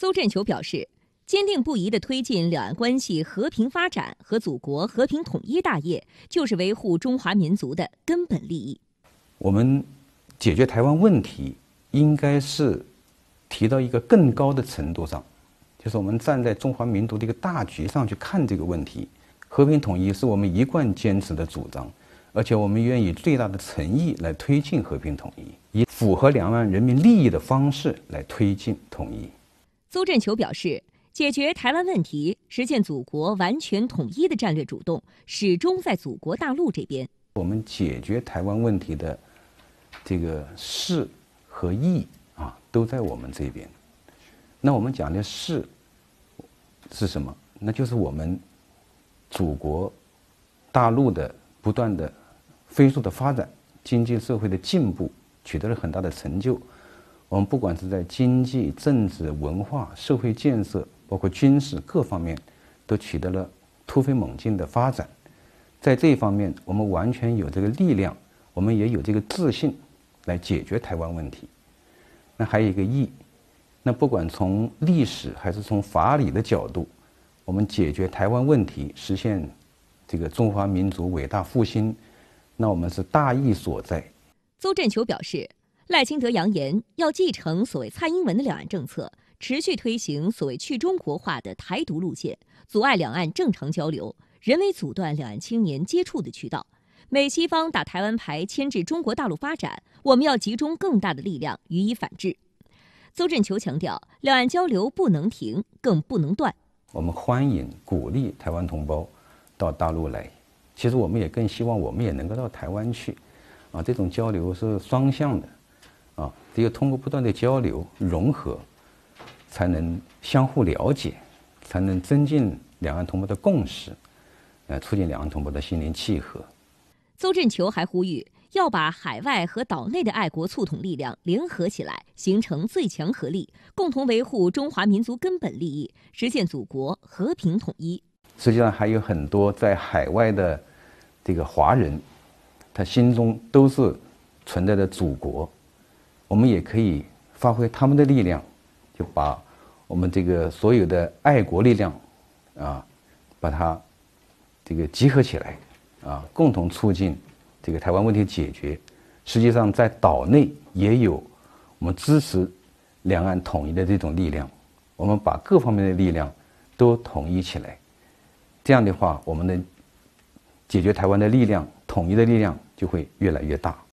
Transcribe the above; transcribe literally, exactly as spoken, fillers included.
邹振球表示，坚定不移地推进两岸关系和平发展和祖国和平统一大业，就是维护中华民族的根本利益。 我们解决台湾问题，应该是提到一个更高的程度上，就是我们站在中华民族的一个大局上去看这个问题。和平统一是我们一贯坚持的主张，而且我们愿以最大的诚意来推进和平统一，以符合两岸人民利益的方式来推进统一。 邹振球表示，解决台湾问题、实现祖国完全统一的战略主动，始终在祖国大陆这边。 我们解决台湾问题的这个势和义啊，都在我们这边。那我们讲的势是什么？那就是我们祖国大陆的不断的飞速的发展，经济社会的进步取得了很大的成就。我们不管是在经济、政治、文化、社会建设，包括军事各方面，都取得了突飞猛进的发展。在这一方面，我们完全有这个力量，我们也有这个自信来解决台湾问题。那还有一个义，那不管从历史还是从法理的角度，我们解决台湾问题，实现这个中华民族伟大复兴，那我们是大义所在。 邹振球表示，赖清德扬言要继承所谓蔡英文的两岸政策，持续推行所谓去中国化的台独路线，阻碍两岸正常交流，人为阻断两岸青年接触的渠道。美西方打台湾牌牵制中国大陆发展，我们要集中更大的力量予以反制。邹振球强调，两岸交流不能停，更不能断。 我们欢迎鼓励台湾同胞到大陆来，其实我们也更希望我们也能够到台湾去，啊，这种交流是双向的，啊，只有通过不断的交流融合，才能相互了解，才能增进两岸同胞的共识，呃，促进两岸同胞的心灵契合。 邹振球还呼吁，要把海外和岛内的爱国促统力量联合起来，形成最强合力，共同维护中华民族根本利益，实现祖国和平统一。 实际上还有很多在海外的这个华人，他心中都是存在着祖国，我们也可以发挥他们的力量，就把我们这个所有的爱国力量啊，把它这个集合起来啊，共同促进这个台湾问题解决。实际上在岛内也有我们支持两岸统一的这种力量，我们把各方面的力量都统一起来，这样的话，我们的解决台湾的力量、统一的力量就会越来越大。